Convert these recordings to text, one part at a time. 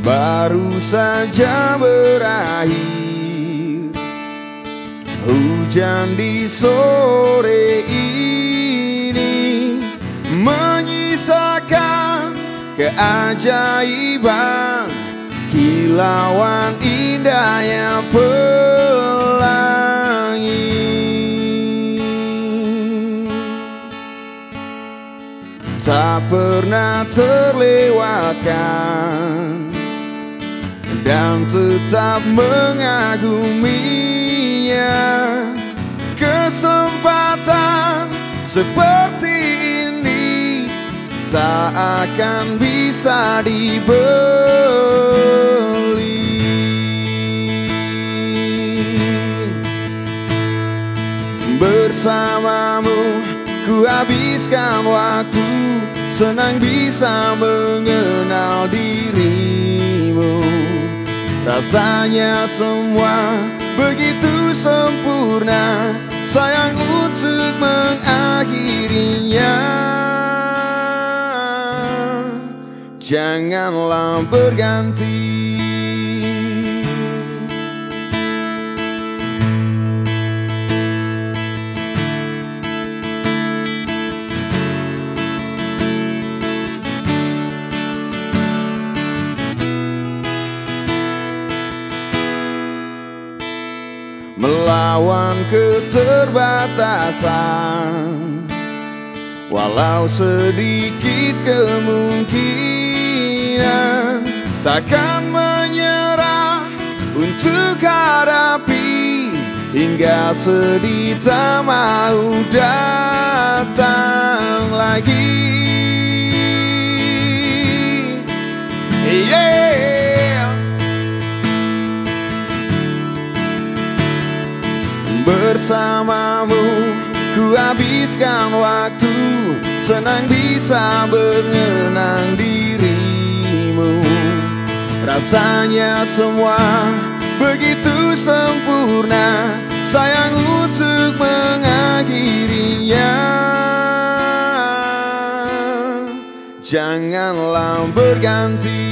baru saja berakhir. Hujan di sore ini menyisakan keajaiban, kilauan indahnya pelangi. Tak pernah terlewatkan dan tetap mengaguminya. Kesempatan seperti ini tak akan bisa dibeli. Bersamamu ku habiskan waktu, senang bisa mengenal dirimu. Rasanya semua begitu sempurna, sayang untuk mengakhirinya. Janganlah berganti. Melawan keterbatasan, walau sedikit kemungkinan, takkan menyerah untuk hadapi hingga sedih tak mau datang lagi. Yeah. Bersamamu ku habiskan waktu, senang bisa mengenang dirimu. Rasanya semua begitu sempurna, sayang untuk mengakhirinya. Janganlah berganti,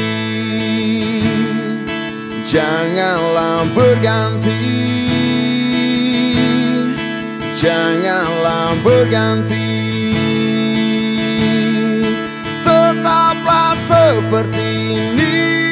janganlah berganti, janganlah berganti. Tetaplah seperti ini.